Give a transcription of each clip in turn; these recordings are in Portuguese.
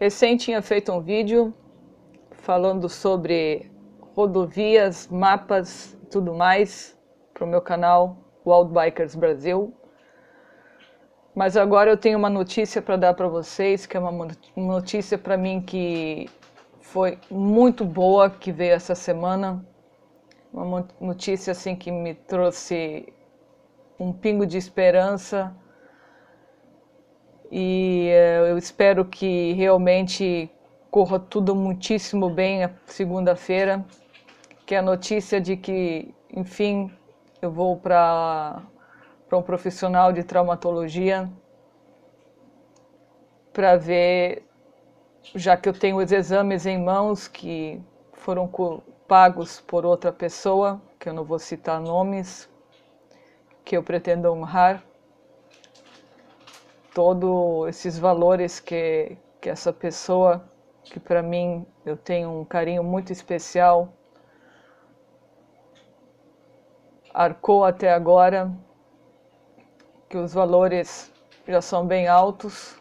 Recém tinha feito um vídeo falando sobre rodovias, mapas e tudo mais para o meu canal Wild Bikers Brasil. Mas agora eu tenho uma notícia para dar para vocês, que é uma notícia para mim que foi muito boa, que veio essa semana. Uma notícia assim que me trouxe um pingo de esperança. E eu espero que realmente corra tudo muitíssimo bem a segunda-feira, que é a notícia de que, enfim, eu vou para um profissional de traumatologia para ver, já que eu tenho os exames em mãos que foram pagos por outra pessoa, que eu não vou citar nomes, que eu pretendo honrar todos esses valores que essa pessoa, que para mim eu tenho um carinho muito especial, arcou até agora, que os valores já são bem altos.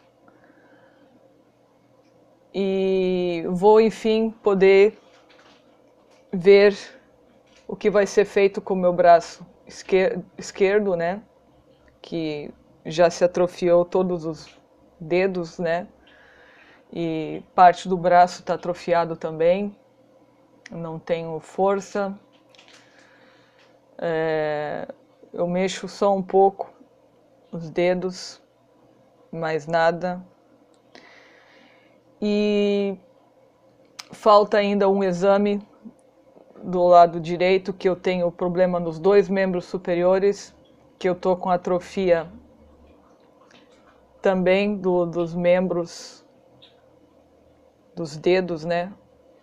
E vou, enfim, poder ver o que vai ser feito com o meu braço esquerdo, né? Que já se atrofiou todos os dedos, né? E parte do braço está atrofiado também. Não tenho força. Eu mexo só um pouco os dedos, mais nada. E falta ainda um exame do lado direito, que eu tenho problema nos dois membros superiores, que eu tô com atrofia também dos membros, dos dedos, né,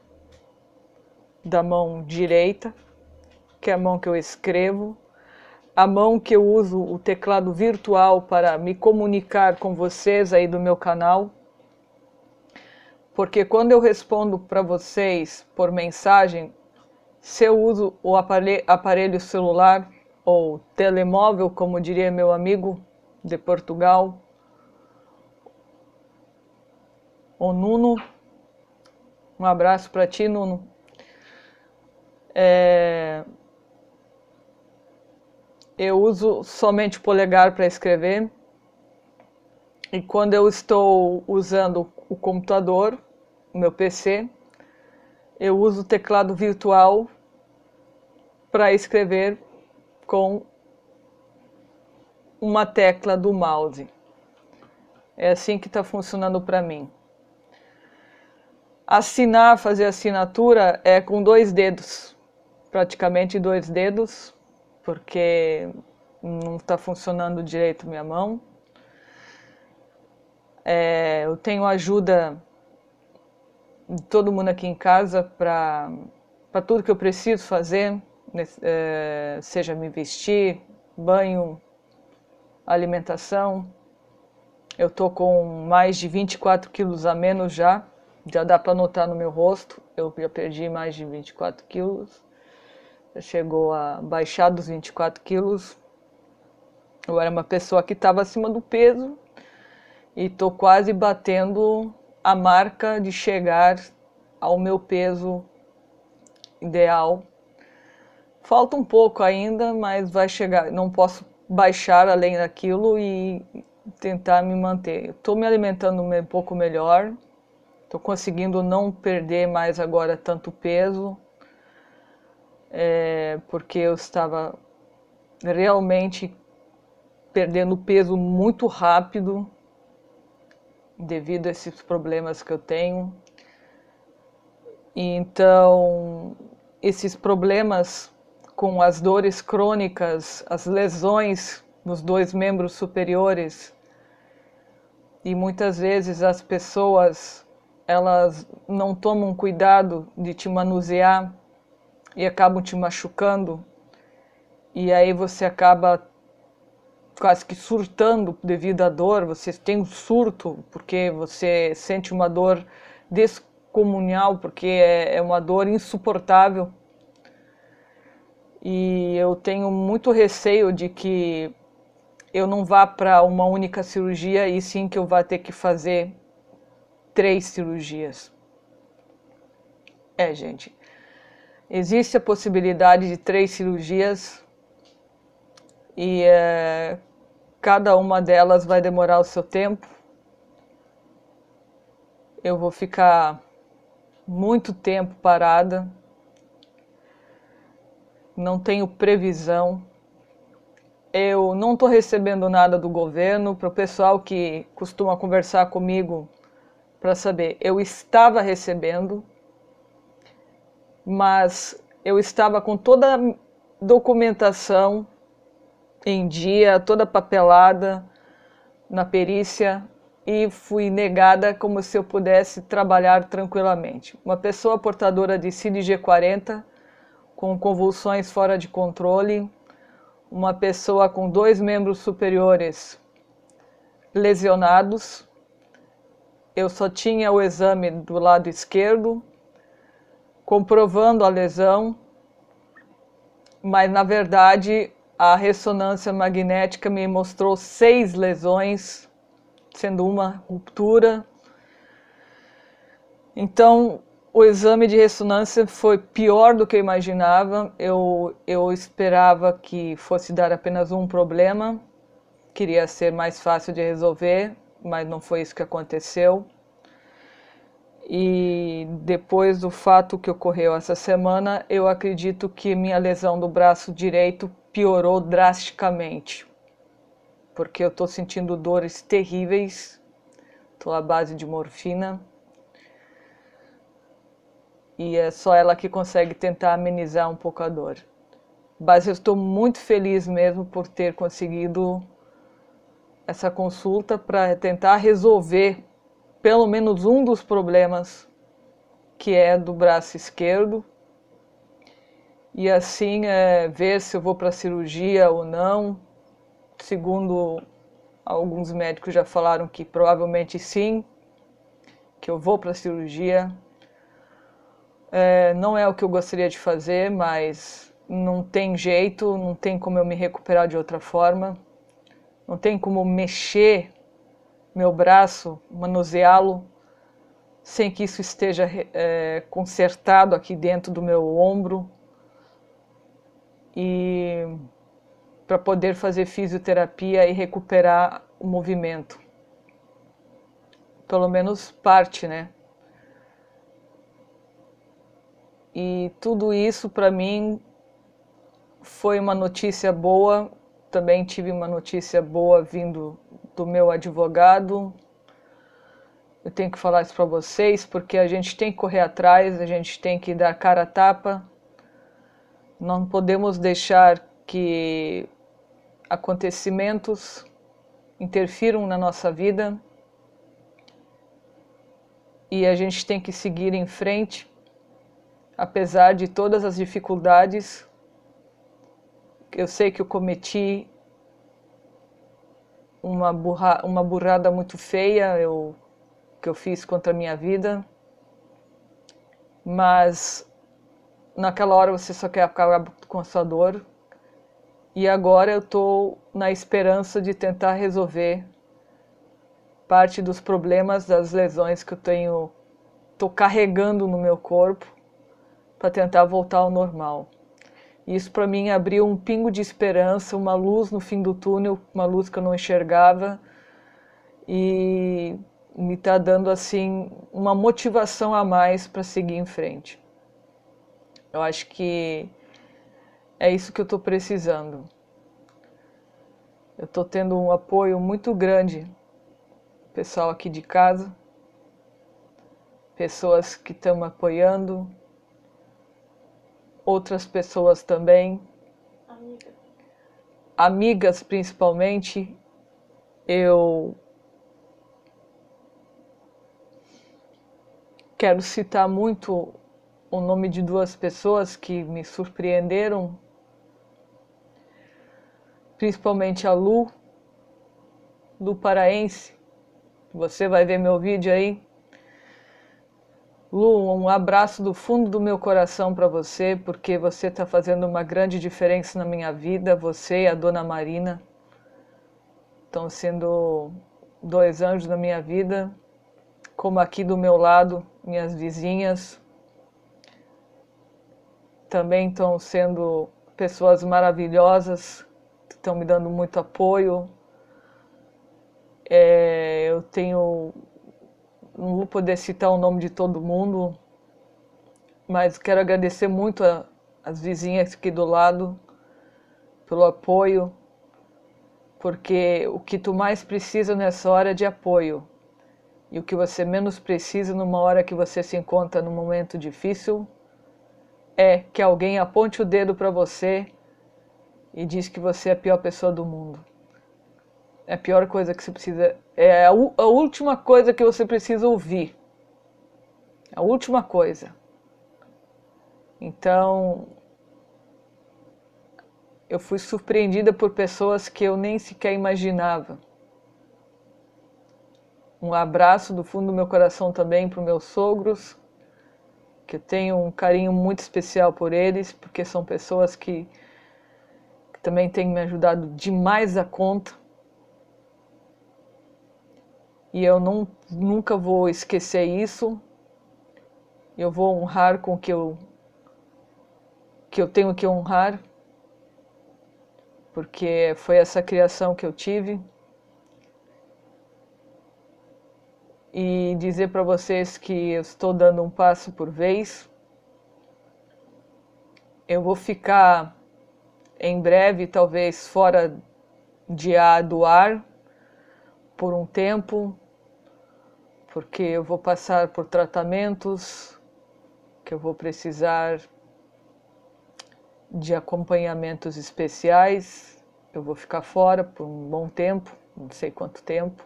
da mão direita, que é a mão que eu escrevo, a mão que eu uso o teclado virtual para me comunicar com vocês aí do meu canal, porque quando eu respondo para vocês por mensagem, se eu uso o aparelho celular ou telemóvel, como diria meu amigo de Portugal, o Nuno, um abraço para ti, Nuno. Eu uso somente o polegar para escrever, e quando eu estou usando o computador, o meu PC, eu uso o teclado virtual para escrever com uma tecla do mouse. É assim que está funcionando para mim. Assinar, fazer assinatura é com 2 dedos, praticamente 2 dedos, porque não está funcionando direito minha mão. Eu tenho ajuda de todo mundo aqui em casa para tudo que eu preciso fazer, seja me vestir, banho, alimentação. Eu tô com mais de 24 quilos a menos já dá para notar no meu rosto, eu já perdi mais de 24 quilos, já chegou a baixar dos 24 quilos. Eu era uma pessoa que estava acima do peso e tô quase batendo a marca de chegar ao meu peso ideal. Falta um pouco ainda, mas vai chegar. Não posso baixar além daquilo e tentar me manter. Estou me alimentando um pouco melhor, estou conseguindo não perder mais agora tanto peso, porque eu estava realmente perdendo peso muito rápido devido a esses problemas que eu tenho. E então, esses problemas com as dores crônicas, as lesões nos 2 membros superiores, e muitas vezes as pessoas, elas não tomam cuidado de te manusear e acabam te machucando, e aí você acaba quase que surtando devido à dor. Você tem um surto porque você sente uma dor descomunal, porque é uma dor insuportável. E eu tenho muito receio de que eu não vá para uma única cirurgia, e sim que eu vá ter que fazer 3 cirurgias. Gente, existe a possibilidade de 3 cirurgias e cada uma delas vai demorar o seu tempo. Eu vou ficar muito tempo parada, não tenho previsão. Eu não estou recebendo nada do governo. Para o pessoal que costuma conversar comigo para saber, eu estava recebendo, mas eu estava com toda a documentação em dia, toda papelada na perícia, e fui negada como se eu pudesse trabalhar tranquilamente. Uma pessoa portadora de CDG40, com convulsões fora de controle, uma pessoa com 2 membros superiores lesionados. Eu só tinha o exame do lado esquerdo, comprovando a lesão, mas na verdade a ressonância magnética me mostrou 6 lesões, sendo uma ruptura. Então, o exame de ressonância foi pior do que eu imaginava. Eu esperava que fosse dar apenas um problema, queria ser mais fácil de resolver, mas não foi isso que aconteceu. E depois do fato que ocorreu essa semana, eu acredito que minha lesão do braço direito piorou drasticamente, porque eu estou sentindo dores terríveis, estou à base de morfina, e é só ela que consegue tentar amenizar um pouco a dor. Mas eu estou muito feliz mesmo por ter conseguido essa consulta para tentar resolver pelo menos um dos problemas, que é do braço esquerdo, e assim ver se eu vou para a cirurgia ou não. Segundo alguns médicos já falaram que provavelmente sim, que eu vou para a cirurgia. Não é o que eu gostaria de fazer, mas não tem jeito, não tem como eu me recuperar de outra forma, não tem como mexer meu braço, manuseá-lo, sem que isso esteja consertado aqui dentro do meu ombro, e para poder fazer fisioterapia e recuperar o movimento, pelo menos parte, né? E tudo isso para mim foi uma notícia boa. Também tive uma notícia boa vindo do meu advogado. Eu tenho que falar isso para vocês, porque a gente tem que correr atrás, a gente tem que dar cara a tapa. Não podemos deixar que acontecimentos interfiram na nossa vida, e a gente tem que seguir em frente, apesar de todas as dificuldades. Eu sei que eu cometi uma burrada muito feia que eu fiz contra a minha vida, mas naquela hora você só quer acabar com a sua dor, e agora eu estou na esperança de tentar resolver parte dos problemas das lesões que eu estou carregando no meu corpo, para tentar voltar ao normal. Isso para mim abriu um pingo de esperança, uma luz no fim do túnel, uma luz que eu não enxergava, e me está dando assim uma motivação a mais para seguir em frente. Eu acho que é isso que eu estou precisando. Eu estou tendo um apoio muito grande, pessoal aqui de casa, pessoas que estão me apoiando, outras pessoas também, amigas principalmente. Eu quero citar muito o nome de 2 pessoas que me surpreenderam, principalmente a Lu Paraense. Você vai ver meu vídeo aí. Lu, um abraço do fundo do meu coração para você, porque você está fazendo uma grande diferença na minha vida. Você e a Dona Marina estão sendo 2 anjos na minha vida. como aqui do meu lado, minhas vizinhas, também estão sendo pessoas maravilhosas, que estão me dando muito apoio. Eu tenho, não vou poder citar o nome de todo mundo, mas quero agradecer muito as vizinhas aqui do lado pelo apoio, porque o que tu mais precisa nessa hora é de apoio. E o que você menos precisa numa hora que você se encontra num momento difícil é que alguém aponte o dedo para você e diz que você é a pior pessoa do mundo. É a pior coisa que você precisa, é a última coisa que você precisa ouvir. A última coisa. Então, eu fui surpreendida por pessoas que eu nem sequer imaginava. Um abraço do fundo do meu coração também para os meus sogros, que eu tenho um carinho muito especial por eles, porque são pessoas que também têm me ajudado demais a conta. E eu nunca vou esquecer isso. Eu vou honrar com o que eu tenho que honrar, porque foi essa criação que eu tive. E dizer para vocês que eu estou dando um passo por vez. Eu vou ficar em breve, talvez fora do ar, por um tempo, porque eu vou passar por tratamentos, que eu vou precisar de acompanhamentos especiais. Eu vou ficar fora por um bom tempo, não sei quanto tempo.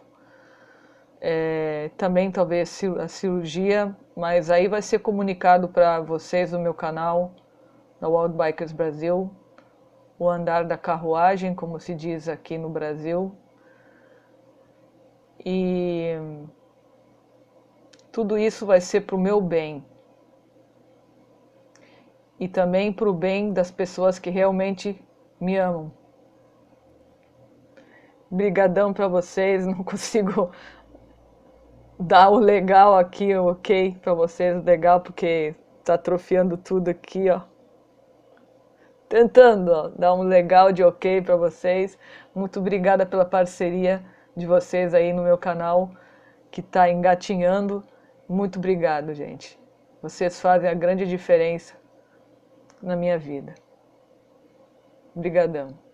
Também talvez a cirurgia, mas aí vai ser comunicado para vocês no meu canal, da Wild Bikers Brasil, o andar da carruagem, como se diz aqui no Brasil. E tudo isso vai ser para o meu bem. E também para o bem das pessoas que realmente me amam. Brigadão para vocês, não consigo dar o legal aqui, o ok para vocês, legal, porque tá atrofiando tudo aqui, ó. Tentando, ó, dar um legal de ok para vocês. Muito obrigada pela parceria de vocês aí no meu canal, que tá engatinhando. Muito obrigado, gente. Vocês fazem a grande diferença na minha vida. Obrigadão.